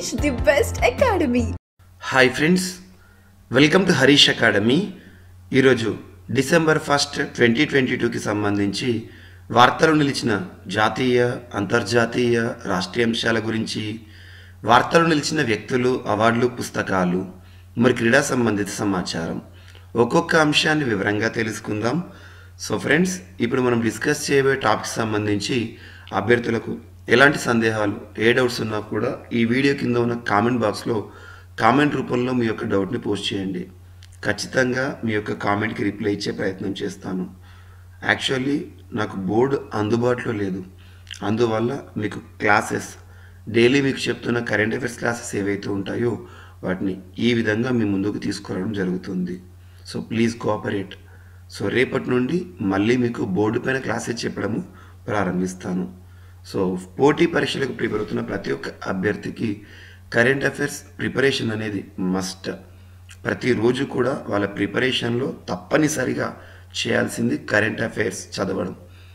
Harish, the best academy. Hi friends, welcome to Harish academy. ఈరోజు December 1 2022కి సంబంధించి వార్తలు నిలిచిన జాతీయ, అంతర్జాతీయ, రాష్ట్రీయ అంశాల గురించి, వార్తలు నిలిచిన వ్యక్తులు, అవార్డులు, పుస్తకాలు, మరి క్రీడా సంబంధిత సమాచారం ఒక్కొక్క అంశాన్ని వివరంగా తెలుసుకుందాం. సో ఫ్రెండ్స్, ఇప్పుడు మనం డిస్కస్ చేయబోయే టాపిక్ సంబంధించి అభ్యర్థులకు ఎలాంటి సందేహాలు, ఏ డౌట్స్ ఉన్నా కూడా ఈ వీడియో కింద ఉన్న కామెంట్ బాక్స్లో కామెంట్ రూపంలో మీ యొక్క డౌట్ని పోస్ట్ చేయండి. ఖచ్చితంగా మీ యొక్క కామెంట్కి రిప్లై ఇచ్చే ప్రయత్నం చేస్తాను. యాక్చువల్లీ నాకు బోర్డు అందుబాటులో లేదు, అందువల్ల మీకు క్లాసెస్ డైలీ మీకు చెప్తున్న కరెంట్ అఫైర్స్ క్లాసెస్ ఏవైతే ఉంటాయో వాటిని ఈ విధంగా మీ ముందుకు తీసుకురావడం జరుగుతుంది. So please cooperate. సో రేపటి నుండి మళ్ళీ మీకు బోర్డు పైన క్లాసెస్ చెప్పడము ప్రారంభిస్తాను. సో పోటీ పరీక్షలకు ప్రిపేర్ అవుతున్న ప్రతి ఒక్క అభ్యర్థికి కరెంట్ అఫైర్స్ ప్రిపరేషన్ అనేది మస్ట్. ప్రతిరోజు కూడా వాళ్ళ ప్రిపరేషన్లో తప్పనిసరిగా చేయాల్సింది కరెంట్ అఫైర్స్ చదవడం.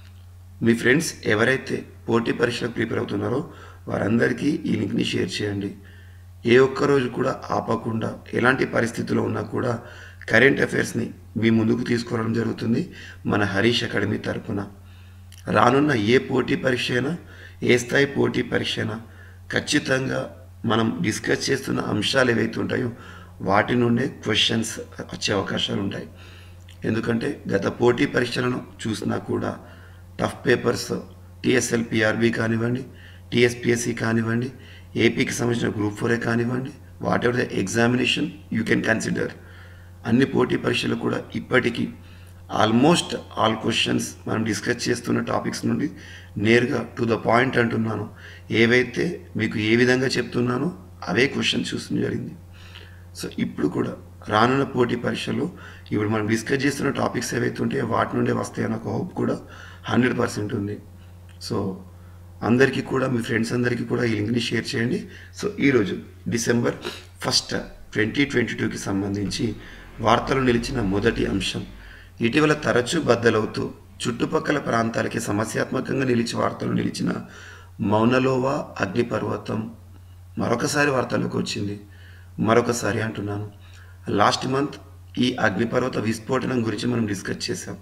మీ ఫ్రెండ్స్ ఎవరైతే పోటీ పరీక్షలకు ప్రిపేర్ అవుతున్నారో వారందరికీ ఈ లింక్ని షేర్ చేయండి. ఏ ఒక్కరోజు కూడా ఆపకుండా ఎలాంటి పరిస్థితుల్లో ఉన్నా కూడా కరెంట్ అఫైర్స్ని మీ ముందుకు తీసుకురావడం జరుగుతుంది మన హరీష్ అకాడమీ తరపున. రానున్న ఏ పోటీ పరీక్ష అయినా, ఏ స్థాయి పోటీ పరీక్ష అయినా ఖచ్చితంగా మనం డిస్కస్ చేస్తున్న అంశాలు ఏవైతే ఉంటాయో వాటి నుండే క్వశ్చన్స్ వచ్చే అవకాశాలు ఉంటాయి. ఎందుకంటే గత పోటీ పరీక్షలను చూసినా కూడా టఫ్ పేపర్స్ టీఎస్ఎల్ పిఆర్బి కానివ్వండి, టీఎస్పిఎస్సి కానివ్వండి, ఏపీకి సంబంధించిన గ్రూప్ 4 కానివ్వండి, whatever the examination you can consider, అన్ని పోటీ పరీక్షలు కూడా ఇప్పటికీ ఆల్మోస్ట్ ఆల్ క్వశ్చన్స్ మనం డిస్కస్ చేస్తున్న టాపిక్స్ నుండి నేరుగా టు ద పాయింట్ అంటున్నాను. ఏవైతే మీకు ఏ విధంగా చెప్తున్నానో అవే క్వశ్చన్స్ చూసిన జరిగింది. సో ఇప్పుడు కూడా రానున్న పోటీ పరీక్షలో ఇప్పుడు మనం డిస్కస్ చేస్తున్న టాపిక్స్ ఏవైతే ఉంటాయో వాటి నుండే వస్తాయన్న ఒక హోప్ కూడా 100% ఉంది. సో అందరికీ కూడా, మీ ఫ్రెండ్స్ అందరికీ కూడా ఈ లింక్ని షేర్ చేయండి. సో ఈరోజు డిసెంబర్ 1 2022కి సంబంధించి వార్తలు నిలిచిన మొదటి అంశం, ఇటీవల తరచూ బద్దలవుతూ చుట్టుపక్కల ప్రాంతాలకి సమస్యాత్మకంగా వార్తలు నిలిచిన మౌనలోవా అగ్నిపర్వతం మరొకసారి వార్తల్లోకి వచ్చింది. మరొకసారి అంటున్నాను, లాస్ట్ మంత్ ఈ అగ్నిపర్వత విస్ఫోటనం గురించి మనం డిస్కస్ చేసాం.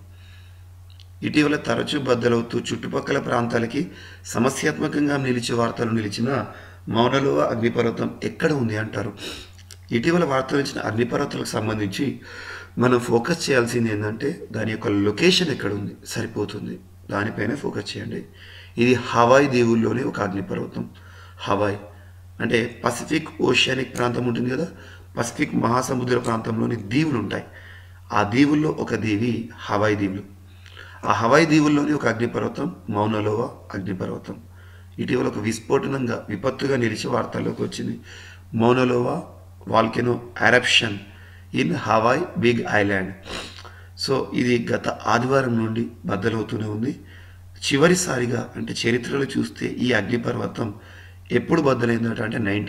ఇటీవల తరచూ బద్దలవుతూ చుట్టుపక్కల ప్రాంతాలకి సమస్యాత్మకంగా వార్తలు నిలిచిన మౌనలోవా అగ్నిపర్వతం ఎక్కడ ఉంది అంటారు. ఇటీవల వార్తలు నిలిచిన అగ్నిపర్వతాలకు సంబంధించి మనం ఫోకస్ చేయాల్సింది ఏంటంటే దాని యొక్క లొకేషన్ ఎక్కడ ఉంది సరిపోతుంది, దానిపైన ఫోకస్ చేయండి. ఇది హవాయ్ దీవుల్లోనే ఒక అగ్నిపర్వతం. హవాయ్ అంటే పసిఫిక్ ఓషియానిక్ ప్రాంతం ఉంటుంది కదా, పసిఫిక్ మహాసముద్ర ప్రాంతంలోని దీవులు ఉంటాయి. ఆ దీవుల్లో ఒక దీవి హవాయ్ దీవులు. ఆ హవాయ్ దీవుల్లోని ఒక అగ్నిపర్వతం మౌనలోవా అగ్నిపర్వతం ఇటీవల ఒక విస్ఫోటనంగా, విపత్తుగా వార్తల్లోకి వచ్చింది. Mauna Loa volcano eruption in Hawaii big island. So ఇది గత ఆదివారం నుండి బద్దలవుతూనే ఉంది. చివరిసారిగా అంటే చరిత్రలో చూస్తే ఈ అగ్నిపర్వతం ఎప్పుడు బద్దలైందంటే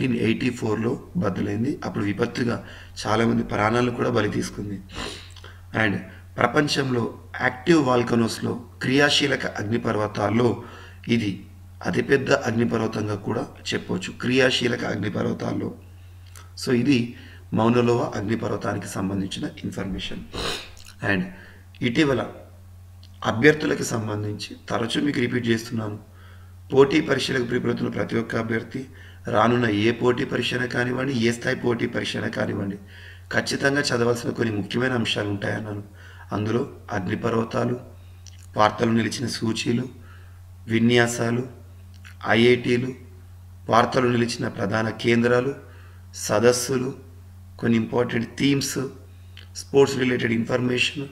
1984లో బద్దలైంది. అప్పుడు విపత్తుగా చాలామంది ప్రాణాలు కూడా బలి తీసుకుంది. అండ్ ప్రపంచంలో యాక్టివ్ వాల్కనోస్లో, క్రియాశీలక అగ్నిపర్వతాల్లో ఇది అతిపెద్ద అగ్నిపర్వతంగా కూడా చెప్పవచ్చు, క్రియాశీలక అగ్నిపర్వతాల్లో. సో ఇది మౌనలోవా అగ్నిపర్వతానికి సంబంధించిన ఇన్ఫర్మేషన్. అండ్ ఇటీవల అభ్యర్థులకు సంబంధించి తరచూ మీకు రిపీట్ చేస్తున్నాను, పోటీ పరీక్షలకు ప్రిపేర్ అవుతున్న ప్రతి ఒక్క అభ్యర్థి రానున్న ఏ పోటీ పరీక్ష కానివ్వండి, ఏ స్థాయి పోటీ పరీక్ష కానివ్వండి, ఖచ్చితంగా చదవాల్సిన కొన్ని ముఖ్యమైన అంశాలు ఉంటాయన్నాను. అందులో అగ్నిపర్వతాలు, వార్తలు నిలిచిన సూచీలు, విన్యాసాలు, ఐఐటీలు, వార్తలు నిలిచిన ప్రధాన కేంద్రాలు, సదస్సులు, కొన్ని important themes, sports related information,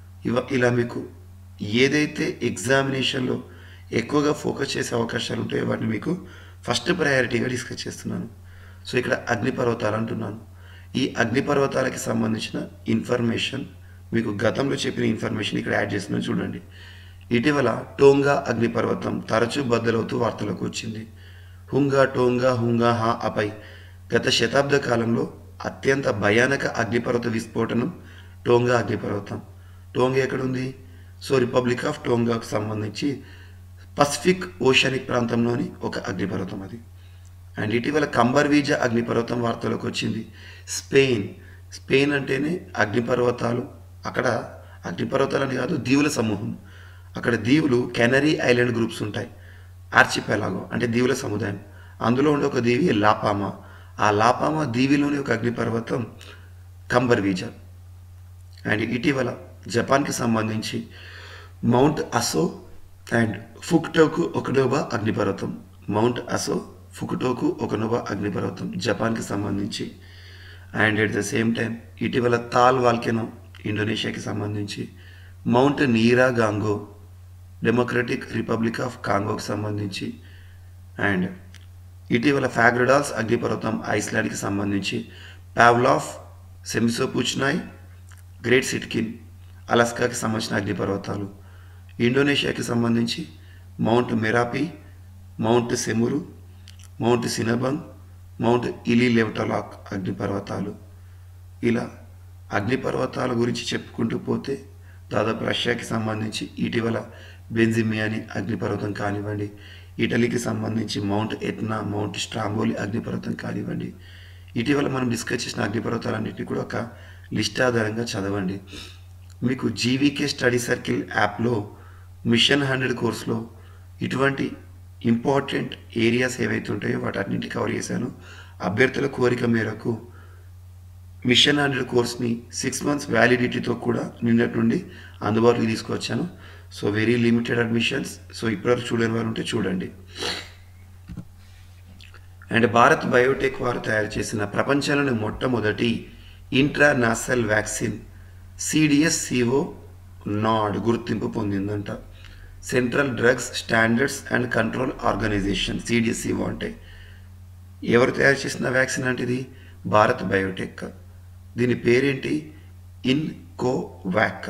ఇలా మీకు ఏదైతే ఎగ్జామినేషన్లో ఎక్కువగా ఫోకస్ చేసే అవకాశాలు ఉంటాయో వాటిని మీకు ఫస్ట్ ప్రయారిటీగా డిస్కస్ చేస్తున్నాను. సో ఇక్కడ అగ్నిపర్వతాలు అంటున్నాను. ఈ అగ్నిపర్వతాలకి సంబంధించిన ఇన్ఫర్మేషన్ మీకు గతంలో చెప్పిన ఇన్ఫర్మేషన్ ఇక్కడ యాడ్ చేస్తున్నాను చూడండి. ఇటీవల టోంగా అగ్నిపర్వతం తరచూ బద్దలవుతూ వార్తలకు వచ్చింది. హుంగా టోంగా హుంగా హా అపై గత శతాబ్ద కాలంలో అత్యంత భయానక అగ్నిపర్వత విస్ఫోటనం టోంగా అగ్నిపర్వతం. టోంగా ఎక్కడుంది? సో రిపబ్లిక్ ఆఫ్ టోంగాకు సంబంధించి పసిఫిక్ ఓషియానిక్ ప్రాంతంలోని ఒక అగ్నిపర్వతం అది. అండ్ ఇటీవల కంబర్వీజ అగ్నిపర్వతం వార్తలోకి వచ్చింది. స్పెయిన్ అంటేనే అగ్నిపర్వతాలు. అక్కడ అగ్నిపర్వతాలని కాదు, దీవుల సమూహం. అక్కడ దీవులు కెనరీ ఐలాండ్ గ్రూప్స్ ఉంటాయి. ఆర్చిపెలాగో అంటే దీవుల సముదాయం. అందులో ఉండే ఒక దీవి లాపామా. ఆ లాపామా దీవిలోని ఒక అగ్నిపర్వతం కంబర్వీజ. అండ్ ఇటీవల జపాన్కి సంబంధించి మౌంట్ అసో అండ్ ఫుకుటోకు ఒకనోబా అగ్నిపర్వతం. మౌంట్ అసో ఫుకుటోకు ఒకనోబా అగ్నిపర్వతం జపాన్కి సంబంధించి. And at the same time ఇటీవల తాల్ వాల్కెనో ఇండోనేషియాకి సంబంధించి. Mount Nyiragongo democratic republic of కాంగోకి సంబంధించి. అండ్ ఇటీవల ఫ్యాగ్రడాల్స్ అగ్నిపర్వతం ఐస్లాండ్కి సంబంధించి. పావ్లాఫ్ సెమిసోపుచ్నాయ్ గ్రేట్ సిట్కిన్ అలాస్కాకి సంబంధించిన అగ్నిపర్వతాలు. ఇండోనేషియాకి సంబంధించి mount Merapi, mount Semeru, mount Sinabung, mount Ili Lewotolok అగ్నిపర్వతాలు. ఇలా అగ్నిపర్వతాల గురించి చెప్పుకుంటూ పోతే దాదాపు రష్యాకి సంబంధించి ఇటీవల బెంజిమియాని అగ్నిపర్వతం కానివ్వండి, ఇటలీకి సంబంధించి మౌంట్ ఎట్నా, మౌంట్ స్ట్రాంబోలి అగ్నిపర్వతం కానివ్వండి, ఇటీవల మనం డిస్కస్ చేసిన అగ్నిపర్వతాలన్నింటినీ కూడా ఒక లిస్ట్ ఆధారంగా చదవండి. మీకు జీవీకే స్టడీ సర్కిల్ యాప్లో మిషన్ 100 కోర్సులో ఇటువంటి ఇంపార్టెంట్ ఏరియాస్ ఏవైతే ఉంటాయో వాటన్నింటి కవర్ చేశాను. అభ్యర్థుల కోరిక మేరకు మిషన్ 100 కోర్స్ని 6 months వ్యాలిడిటీతో కూడా నిన్నటి నుండి అందుబాటులోకి తీసుకొచ్చాను. So very limited admissions. So ఇప్పటివరకు చూడని వారు ఉంటే చూడండి. అండ్ భారత్ బయోటెక్ వారు తయారు చేసిన ప్రపంచంలోని మొట్టమొదటి ఇంట్రానాసల్ వ్యాక్సిన్ CDSCO నాడ్ గుర్తింపు పొందిందంట. Central drugs standards and control organization CDSCO అంటే ఎవరు తయారు చేసిన వ్యాక్సిన్ అంటే ఇది భారత్ బయోటెక్. దీని పేరేంటి? ఇన్కోవాక్.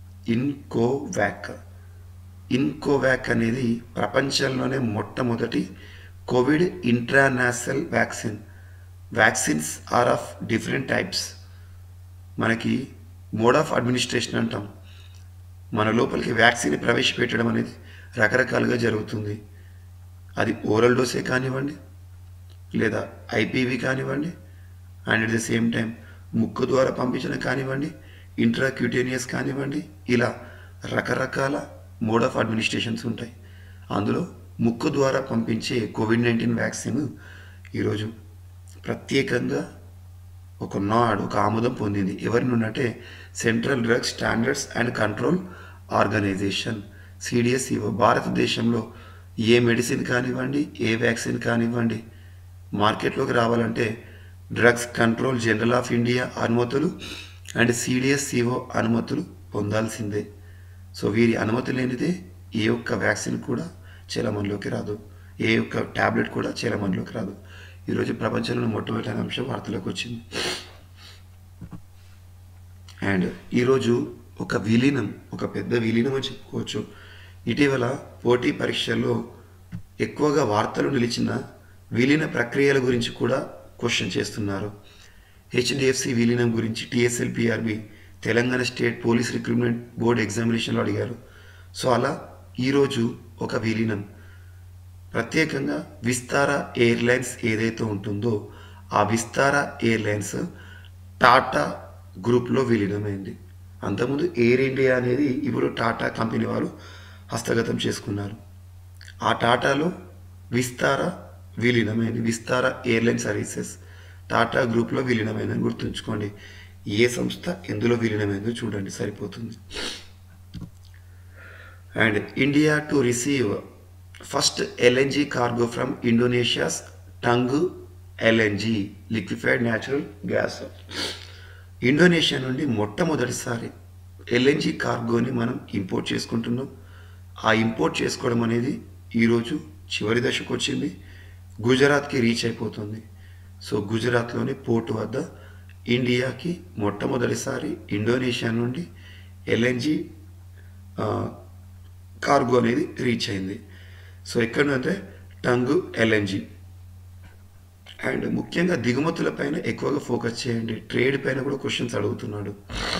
ఇన్కోవాక్ అనేది ప్రపంచంలోనే మొట్టమొదటి Covid intranasal vaccine. Vaccines are of different types. మనకి మోడ్ ఆఫ్ అడ్మినిస్ట్రేషన్ అంటాం. మన లోపలికి వ్యాక్సిన్ ప్రవేశపెట్టడం అనేది రకరకాలుగా జరుగుతుంది. అది ఓరల్ డోసే కానివ్వండి, లేదా IPV కానివ్వండి, and at the same time ముక్కు ద్వారా పంపించడం కానివ్వండి, ఇంట్రాక్యూటేనియస్ కానివ్వండి, ఇలా రకరకాల మోడ్ ఆఫ్ అడ్మినిస్ట్రేషన్స్ ఉంటాయి. అందులో ముక్కు ద్వారా పంపించే COVID-19 వ్యాక్సిన్ ఈరోజు ప్రత్యేకంగా ఒక ఆమోదం పొందింది. ఎవరి నుండి అంటే central drugs standards and control organization CDSCO. భారతదేశంలో ఏ మెడిసిన్ కానివ్వండి, ఏ వ్యాక్సిన్ కానివ్వండి మార్కెట్లోకి రావాలంటే drugs control general of India అనుమతులు అండ్ CDSCO అనుమతులు పొందాల్సిందే. సో వీరి అనుమతి లేనిదే ఏ ఒక్క వ్యాక్సిన్ కూడా చలమణిలోకి రాదు, ఏ ఒక్క ట్యాబ్లెట్ కూడా చలమణిలోకి రాదు. ఈరోజు ప్రపంచంలో మొట్టమొదటి అంశం వార్తలోకి వచ్చింది. అండ్ ఈరోజు ఒక పెద్ద విలీనం అని చెప్పుకోవచ్చు. ఇటీవల పోటీ పరీక్షల్లో ఎక్కువగా వార్తలు నిలిచిన విలీన ప్రక్రియల గురించి కూడా క్వశ్చన్ చేస్తున్నారు. HDFC విలీనం గురించి TSLPRB Telangana state police recruitment board ఎగ్జామినేషన్లో అడిగారు. సో అలా ఈరోజు ఒక విలీనం ప్రత్యేకంగా విస్తారా ఎయిర్లైన్స్ ఏదైతే ఉంటుందో ఆ విస్తారా ఎయిర్లైన్స్ టాటా గ్రూప్లో విలీనమైంది. అంతకుముందు ఎయిర్ ఇండియా అనేది ఇప్పుడు టాటా కంపెనీ వారు హస్తగతం చేసుకున్నారు. ఆ టాటాలో విస్తారా విలీనమైంది. విస్తారా ఎయిర్లైన్ సర్వీసెస్ టాటా గ్రూప్లో విలీనమైందని గుర్తుంచుకోండి. ఏ సంస్థ ఎందులో విలీనమైందో చూడండి, సరిపోతుంది. And India to receive first LNG cargo from Indonesia's Tangguh LNG liquefied natural gas. Indonesia నుండి మొట్టమొదటిసారి LNG కార్గోని మనం ఇంపోర్ట్ చేసుకుంటున్నాం. ఆ ఇంపోర్ట్ చేసుకోవడం అనేది ఈరోజు చివరి దశకు వచ్చింది. గుజరాత్కి రీచ్ అయిపోతుంది. సో గుజరాత్లోని పోర్టు వద్ద ఇండియాకి మొట్టమొదటిసారి ఇండోనేషియా నుండి LNG కార్గో అనేది రీచ్ అయింది. సో ఎక్కడంటే టంగు LNG. అండ్ ముఖ్యంగా దిగుమతుల పైన ఎక్కువగా ఫోకస్ చేయండి. ట్రేడ్ పైన కూడా క్వశ్చన్స్ అడుగుతున్నాడు.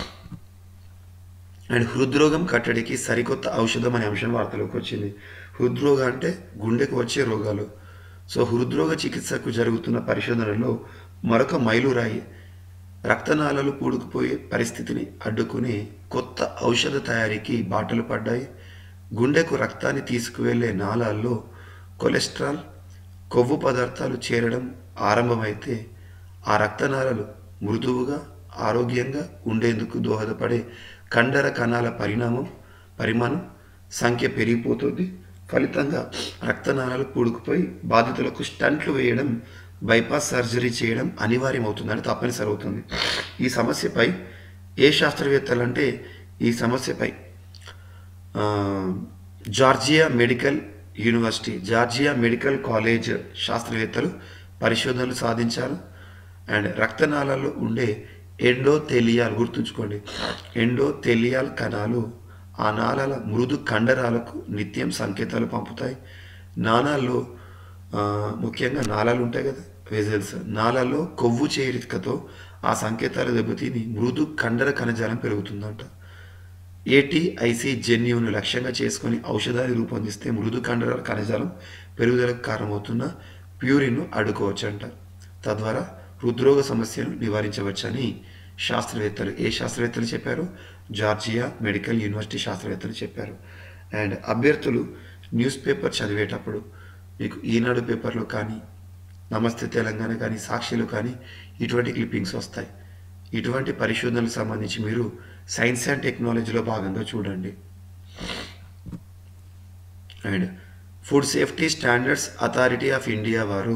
అండ్ హృద్రోగం కట్టడికి సరికొత్త ఔషధం అనే అంశం వార్తలోకి వచ్చింది. హృద్రోగం అంటే గుండెకు వచ్చే రోగాలు. సో హృద్రోగ చికిత్సకు జరుగుతున్న పరిశోధనలో మరొక మైలురాయి రక్తనాళాలు పూడుకుపోయే పరిస్థితిని అడ్డుకుని కొత్త ఔషధ తయారీకి బాటలు పడ్డాయి. గుండెకు రక్తాన్ని తీసుకువెళ్లే నాళాల్లో కొలెస్ట్రాల్, కొవ్వు పదార్థాలు చేరడం ఆరంభమైతే ఆ రక్తనాళాలు మృదువుగా, ఆరోగ్యంగా ఉండేందుకు దోహదపడే కండర కణాల పరిమాణం సంఖ్య పెరిగిపోతుంది. ఫలితంగా రక్తనాళాలు పూడుకుపోయి బాధితులకు స్టంట్లు వేయడం, బైపాస్ సర్జరీ చేయడం అనివార్యమవుతుందని తప్పనిసరి అవుతుంది. ఈ సమస్యపై ఏ శాస్త్రవేత్తలు అంటే ఈ సమస్యపై జార్జియా మెడికల్ కాలేజ్ శాస్త్రవేత్తలు పరిశోధనలు సాధించారు. అండ్ రక్తనాళాల్లో ఉండే ఎండోథెలియాల్, గుర్తుంచుకోండి, ఎండోథెలియాల్ కణాలు ఆ నాళాల మృదు కండరాలకు నిత్యం సంకేతాలు పంపుతాయి. నాళాల్లో ముఖ్యంగా నాళాలు ఉంటాయి కదా, వెజల్స్, నాళాల్లో కొవ్వు చేరికతో ఆ సంకేతాలు దెబ్బతిని మృదు కండర కణజాలం పెరుగుతుందంట. ఏటీఐసి జన్యువును లక్ష్యంగా చేసుకొని ఔషధాన్ని రూపొందిస్తే మృదు కండరాల కణజాలం పెరుగుదలకు కారణమవుతున్న ప్యూరిన్ను అడ్డుకోవచ్చంట. తద్వారా హృద్రోగ సమస్యను నివారించవచ్చని ఏ శాస్త్రవేత్తలు చెప్పారు? జార్జియా మెడికల్ యూనివర్సిటీ శాస్త్రవేత్తలు చెప్పారు. అండ్ అభ్యర్థులు న్యూస్ పేపర్ చదివేటప్పుడు మీకు ఈనాడు పేపర్లో కానీ, నమస్తే తెలంగాణ కానీ, సాక్షిలో కానీ ఇటువంటి క్లిప్పింగ్స్ వస్తాయి. ఇటువంటి పరిశోధనలకు సంబంధించి మీరు సైన్స్ అండ్ టెక్నాలజీలో భాగంగా చూడండి. And food safety standards authority of India వారు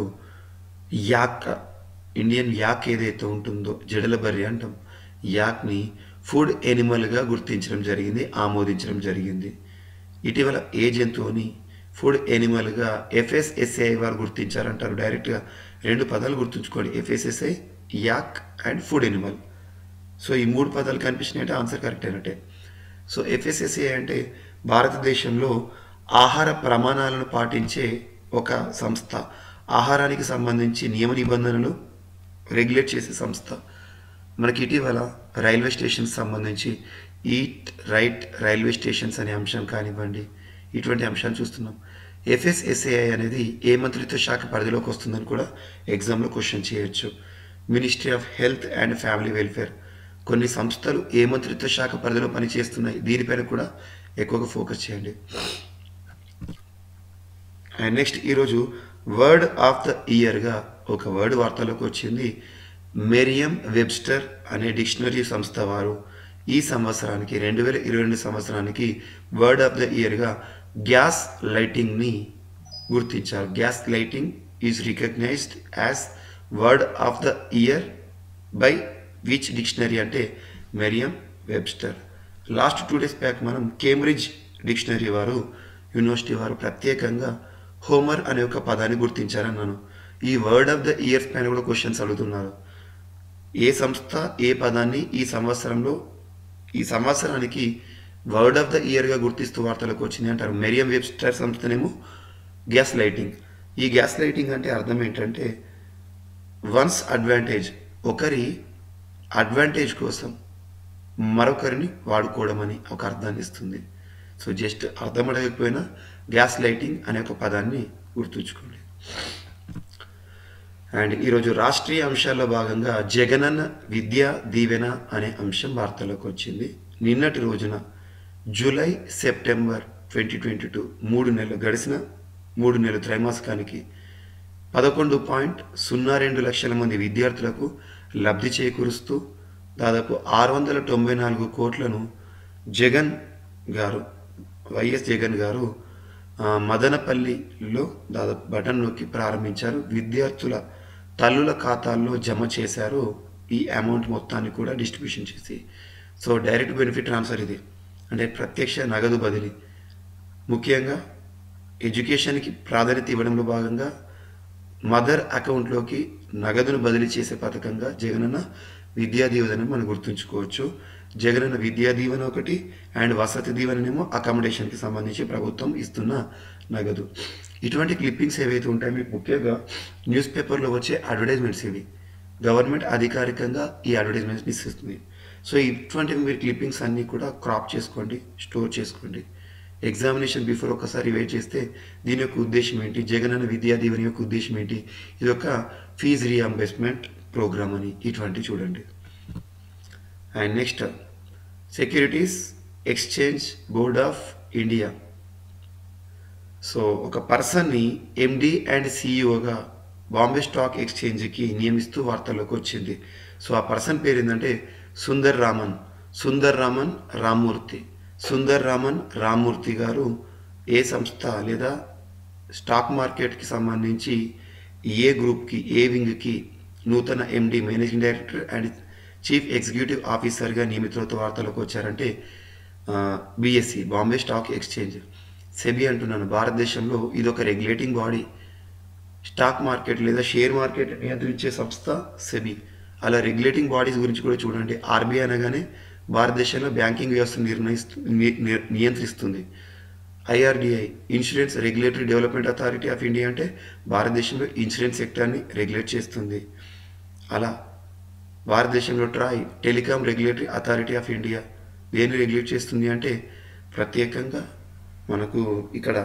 ఇండియన్ యాక్ ఏదైతే ఉంటుందో, జడల బర్రె అంటాం, యాక్ని ఫుడ్ ఎనిమల్గా గుర్తించడం జరిగింది, ఆమోదించడం జరిగింది. ఇటీవల ఏ జంతువుని ఫుడ్ ఎనిమల్గా FSSAI వారు గుర్తించారంటారు. డైరెక్ట్గా 2 పదాలు గుర్తుంచుకోండి, FSSAI, yak and food animal. So ఈ 3 పదాలు కనిపించినట్టే ఆన్సర్ కరెక్ట్ అయినట్టే. సో FSSAI అంటే భారతదేశంలో ఆహార ప్రమాణాలను పాటించే ఒక సంస్థ, ఆహారానికి సంబంధించి నియమ నిబంధనలు రెగ్యులేట్ చేసే సంస్థ. మనకి ఇటీవల రైల్వే స్టేషన్స్ సంబంధించి ఈట్ రైట్ రైల్వే స్టేషన్స్ అనే అంశం కానివ్వండి, ఇటువంటి అంశాలు చూస్తున్నాం. FSSAI అనేది ఏ మంత్రిత్వ శాఖ పరిధిలోకి వస్తుందని కూడా ఎగ్జామ్లో క్వశ్చన్ చేయొచ్చు. Ministry of health and family welfare. కొన్ని సంస్థలు ఏ మంత్రిత్వ శాఖ పరిధిలో పనిచేస్తున్నాయి, దీనిపైన కూడా ఎక్కువగా ఫోకస్ చేయండి. అండ్ నెక్స్ట్ ఈరోజు వర్డ్ ఆఫ్ ద ఇయర్గా ఒక వర్డ్ వార్తలోకి వచ్చింది. మెరియం వెబ్స్టర్ అనే డిక్షనరీ సంస్థ వారు ఈ సంవత్సరానికి 2022 సంవత్సరానికి వర్డ్ ఆఫ్ ద ఇయర్గా గ్యాస్ లైటింగ్ని గుర్తించారు. Gaslighting is recognized as word of the year by which dictionary అంటే Merriam Webster. Last 2 days back మనం కేంబ్రిడ్జ్ డిక్షనరీ వారు, యూనివర్సిటీ వారు ప్రత్యేకంగా హోమర్ అనే ఒక పదాన్ని గుర్తించారన్నాను. ఈ వర్డ్ ఆఫ్ ద ఇయర్స్ పైన కూడా క్వశ్చన్స్ అడుగుతున్నారు. ఏ సంస్థ ఏ పదాన్ని ఈ సంవత్సరానికి వర్డ్ ఆఫ్ ద ఇయర్గా గుర్తిస్తూ వార్తలకు వచ్చింది అంటారు. మెరియం వెబ్స్టర్ సంస్థనేమో గ్యాస్ లైటింగ్. ఈ గ్యాస్ లైటింగ్ అంటే అర్థం ఏంటంటే వన్స్ అడ్వాంటేజ్, ఒకరి అడ్వాంటేజ్ కోసం మరొకరిని వాడుకోవడం అని ఒక అర్థాన్ని ఇస్తుంది. సో జస్ట్ అర్థం అడగకపోయినా గ్యాస్ లైటింగ్ అనే ఒక పదాన్ని గుర్తుంచుకోండి. అండ్ ఈరోజు రాష్ట్రీయ అంశాల్లో భాగంగా జగనన్న విద్యా దీవెన అనే అంశం వార్తలోకి వచ్చింది. నిన్నటి రోజున జూలై సెప్టెంబర్ 2022 గడిచిన 3 నెలల త్రైమాసికానికి 11.02 లక్షల మంది విద్యార్థులకు లబ్ధి చేకూరుస్తూ దాదాపు 694 కోట్లను వైఎస్ జగన్ గారు మదనపల్లిలో దాదాపు బటన్ నొక్కి ప్రారంభించారు. విద్యార్థుల తల్లుల ఖాతాల్లో జమ చేశారు. ఈ అమౌంట్ మొత్తాన్ని కూడా డిస్ట్రిబ్యూషన్ చేసి, సో డైరెక్ట్ బెనిఫిట్ ట్రాన్స్ఫర్ ఇది అంటే ప్రత్యక్ష నగదు బదిలీ. ముఖ్యంగా ఎడ్యుకేషన్కి ప్రాధాన్యత ఇవ్వడంలో భాగంగా మదర్ అకౌంట్లోకి నగదును బదిలీ చేసే పథకంగా జగనన్న విద్యా దీవెన మనం గుర్తుంచుకోవచ్చు. జగనన్న విద్యా దీవెన ఒకటి, అండ్ వసతి దీవెననేమో అకామిడేషన్కి సంబంధించి ప్రభుత్వం ఇస్తున్న నగదు. ఇటువంటి క్లిప్పింగ్స్ ఏవైతే ఉంటాయో మీకు ముఖ్యంగా న్యూస్ పేపర్లో వచ్చే అడ్వర్టైజ్మెంట్స్ ఇవి. గవర్నమెంట్ అధికారికంగా ఈ అడ్వర్టైజ్మెంట్స్ని ఇస్తుంది. సో ఇటువంటివి మీరు క్లిప్పింగ్స్ అన్నీ కూడా క్రాప్ చేసుకోండి, స్టోర్ చేసుకోండి. ఎగ్జామినేషన్ బిఫోర్ ఒకసారి వెయిట్ చేస్తే దీని యొక్క ఉద్దేశం ఏంటి, జగనన్న విద్యా దీవెన యొక్క ఉద్దేశం ఏంటి, ఇది ఒక ఫీజు రీఎంబర్స్మెంట్ ప్రోగ్రామ్ అని ఇటువంటి చూడండి. And next securities exchange board of India. So ఒక పర్సన్ని ఎండి అండ్ సిఇఓగా బాంబే స్టాక్ ఎక్స్చేంజ్కి నియమిస్తూ వార్తల్లోకి వచ్చింది. సో ఆ పర్సన్ పేరు ఏంటంటే సుందర్ రామన్ రామ్మూర్తి గారు ఏ సంస్థ లేదా స్టాక్ మార్కెట్కి సంబంధించి ఏ గ్రూప్కి ఏ వింగ్కి నూతన MD managing director and chief executive ఆఫీసర్గా నియమితులతో వార్తలోకి వచ్చారంటే BSE Bombay stock exchange. SEBI అంటున్నాను, భారతదేశంలో ఇది ఒక రెగ్యులేటింగ్ బాడీ. స్టాక్ మార్కెట్ లేదా షేర్ మార్కెట్ నియంత్రించే సంస్థ సెబీ. అలా రెగ్యులేటింగ్ బాడీస్ గురించి కూడా చూడండి. ఆర్బీఐ అనగానే భారతదేశంలో బ్యాంకింగ్ వ్యవస్థను నియంత్రిస్తుంది. IRDI insurance regulatory development authority of India అంటే భారతదేశంలో ఇన్సూరెన్స్ సెక్టర్ని రెగ్యులేట్ చేస్తుంది. అలా భారతదేశంలో TRAI telecom regulatory authority of India దేన్ని రెగ్యులేట్ చేస్తుంది అంటే ప్రత్యేకంగా మనకు ఇక్కడ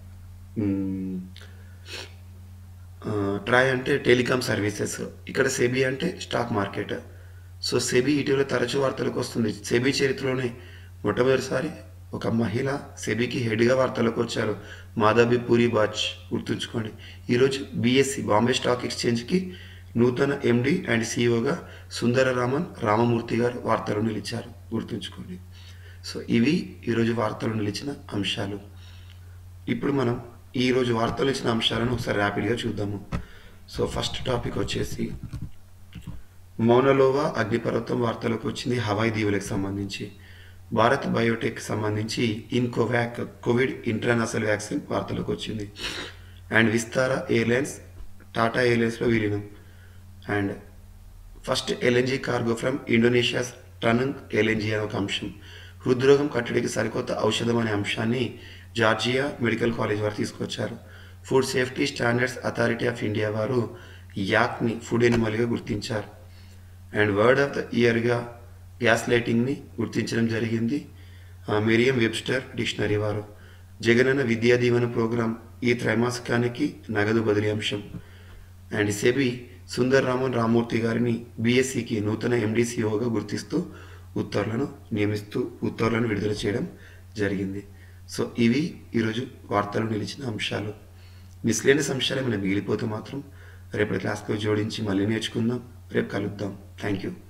ట్రాయ్ అంటే టెలికాం సర్వీసెస్, ఇక్కడ సెబీ అంటే స్టాక్ మార్కెట్. సో సెబీ ఇటీవల తరచూ వార్తలకు వస్తుంది. సెబీ చరిత్రలోనే మొట్టమొదటిసారి ఒక మహిళ సెబీకి హెడ్గా వార్తలకు వచ్చారు, మాధవి పూరి బాచ్. గుర్తుంచుకోండి. ఈరోజు బిఎస్సి బాంబే స్టాక్ ఎక్స్చేంజ్కి నూతన ఎండి అండ్ సిఇఓగా రామమూర్తి గారు వార్తలు నిలిచారు. గుర్తుంచుకోండి. సో ఇవి ఈరోజు వార్తలు నిలిచిన అంశాలు. ఇప్పుడు మనం ఈరోజు వార్తలు ఇచ్చిన అంశాలను ఒకసారి ర్యాపిడ్గా చూద్దాము. సో ఫస్ట్ టాపిక్ వచ్చేసి మౌనలోవా అగ్నిపర్వతం వార్తలకు వచ్చింది. హవాయి దీవులకు సంబంధించి భారత్ బయోటెక్ సంబంధించి ఇన్కోవాక్ కోవిడ్ ఇంటర్నేషనల్ వ్యాక్సిన్ వార్తలకు వచ్చింది. అండ్ విస్తారా ఎయిర్లైన్స్ టాటా ఎయిర్లైన్స్లో విలీనం. And first LNG cargo from Indonesia's Tangguh LNG అనే ఒక అంశం. హృద్రోగం కట్టడికి సరికొత్త ఔషధం అనే అంశాన్ని జార్జియా మెడికల్ కాలేజ్ వారు తీసుకొచ్చారు. Food safety standards authority of India వారు యాక్ని ఫుడ్ ఎనిమల్గా గుర్తించారు. అండ్ వర్డ్ ఆఫ్ ద ఇయర్గా గ్యాస్ లైటింగ్ని గుర్తించడం జరిగింది మెరియం వెబ్స్టర్ డిక్షనరీ వారు. జగనన్న విద్యా దీవెన ప్రోగ్రాం ఈ త్రైమాసికానికి నగదు బదిలీ అంశం. అండ్ సెబీ రామ్మూర్తి గారిని బిఎస్సికి నూతన ఎండిసిఓగా గుర్తిస్తూ ఉత్తర్వులను విడుదల చేయడం జరిగింది. సో ఇవి ఈరోజు వార్తలు నిలిచిన అంశాలు. మిస్లేనియస్ అంశాలు ఏమైనా మిగిలిపోతే మాత్రం రేపటి క్లాస్లో జోడించి మళ్ళీ నేర్చుకుందాం. రేపు కలుద్దాం. Thank you.